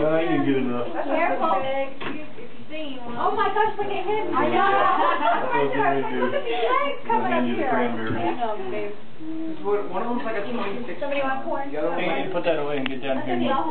I ain't good enough. Careful. Oh my gosh, look at him. I know. Look at these legs coming up here. One of them's like a 26. Somebody want corn? Hey, put that away and get down here.